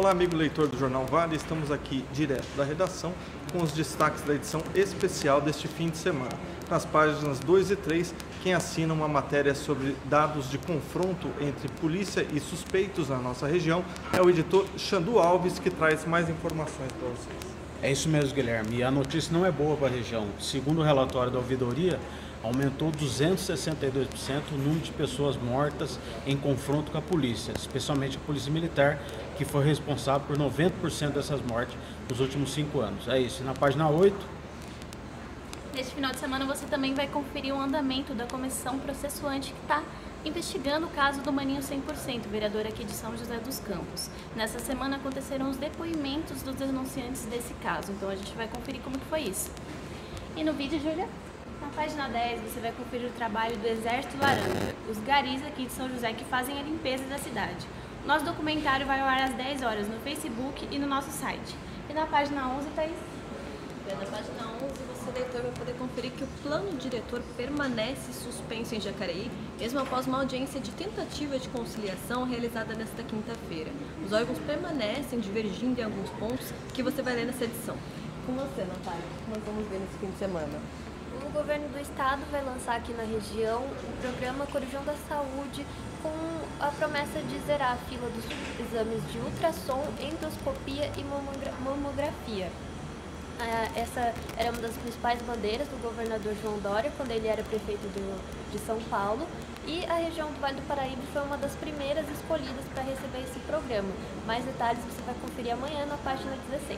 Olá, amigo leitor do Jornal Vale, estamos aqui direto da redação com os destaques da edição especial deste fim de semana. Nas páginas 2 e 3, quem assina uma matéria sobre dados de confronto entre polícia e suspeitos na nossa região é o editor Xandu Alves, que traz mais informações para vocês. É isso mesmo, Guilherme, e a notícia não é boa para a região. Segundo o relatório da ouvidoria, aumentou 262% o número de pessoas mortas em confronto com a polícia, especialmente a polícia militar, que foi responsável por 90% dessas mortes nos últimos 5 anos. É isso. E na página 8... Neste final de semana você também vai conferir o andamento da comissão processuante que está investigando o caso do Maninho 100%, vereador aqui de São José dos Campos. Nessa semana aconteceram os depoimentos dos denunciantes desse caso, então a gente vai conferir como que foi isso. E no vídeo, Júlia? Na página 10 você vai conferir o trabalho do Exército Laranja, os garis aqui de São José que fazem a limpeza da cidade. Nosso documentário vai ao ar às 10 horas no Facebook e no nosso site. E na página 11, Thaís? Na página 11, você, leitor, vai poder conferir que o plano diretor permanece suspenso em Jacareí, mesmo após uma audiência de tentativa de conciliação realizada nesta quinta-feira. Os órgãos permanecem divergindo em alguns pontos que você vai ler nessa edição. Com você, Natália, o que nós vamos ver nesse fim de semana? O governo do estado vai lançar aqui na região o programa Corujão da Saúde, com a promessa de zerar a fila dos exames de ultrassom, endoscopia e mamografia. Essa era uma das principais bandeiras do governador João Dória quando ele era prefeito de São Paulo, e a região do Vale do Paraíba foi uma das primeiras escolhidas para receber esse programa. Mais detalhes você vai conferir amanhã na página 16.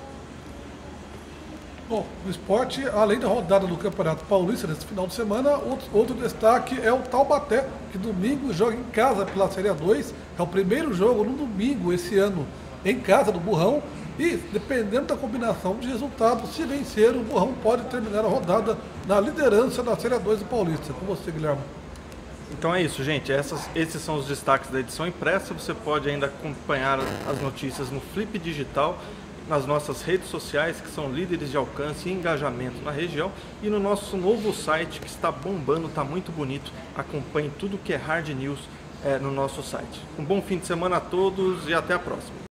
Bom, no esporte, além da rodada do Campeonato Paulista nesse final de semana, outro destaque é o Taubaté, que domingo joga em casa pela Série A2. É o primeiro jogo no domingo esse ano em casa do Burrão. E, dependendo da combinação de resultados, se vencer, o Burrão pode terminar a rodada na liderança da Série A2 do Paulista. Com você, Guilherme. Então é isso, gente. Esses são os destaques da edição impressa. Você pode ainda acompanhar as notícias no Flip Digital, nas nossas redes sociais, que são líderes de alcance e engajamento na região, e no nosso novo site, que está bombando, está muito bonito. Acompanhe tudo que é hard news no nosso site. Um bom fim de semana a todos e até a próxima.